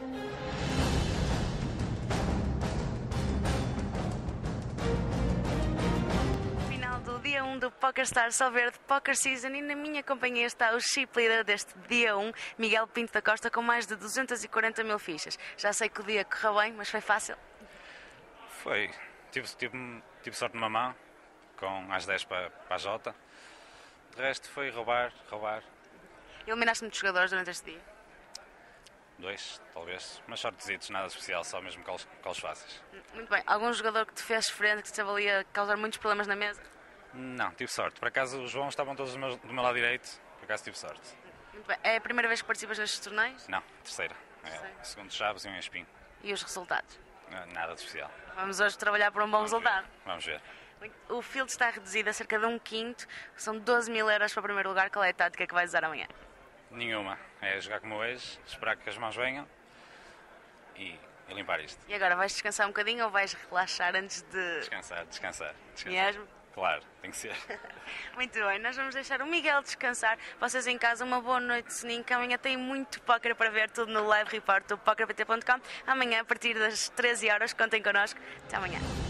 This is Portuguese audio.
Final do dia 1 do PokerStars Solverde Poker Season e na minha companhia está o chip leader deste dia 1, Miguel Pinto da Costa, com mais de 240 mil fichas. Já sei que o dia correu bem, mas foi fácil. Foi. Tive sorte numa mão, com as 10 para a Jota. De resto foi roubar. Eliminaste muitos jogadores durante este dia? 2, talvez. Mas sortezitos, nada especial, só mesmo calls fáceis. Muito bem. Algum jogador que te fez frente, que te esteve ali a causar muitos problemas na mesa? Não, tive sorte. Por acaso os João estavam todos do meu lado direito, por acaso tive sorte. Muito bem. É a primeira vez que participas nestes torneios? Não, terceira. É, segundo chaves e um espinho. E os resultados? Nada de especial. Vamos hoje trabalhar por um bom resultado. Vamos ver. O field está reduzido a cerca de 1/5, são 12 mil euros para o primeiro lugar. Qual é a tática que vais usar amanhã? Nenhuma. É jogar como hoje, esperar que as mãos venham e limpar isto. E agora, vais descansar um bocadinho ou vais relaxar antes de... Descansar. Mesmo? Claro, tem que ser. Muito bem, nós vamos deixar o Miguel descansar. Vocês em casa, uma boa noite de soninho, que amanhã tem muito póquer para ver, tudo no live report do PokerPT.com. Amanhã, a partir das 13 horas, contem connosco. Até amanhã.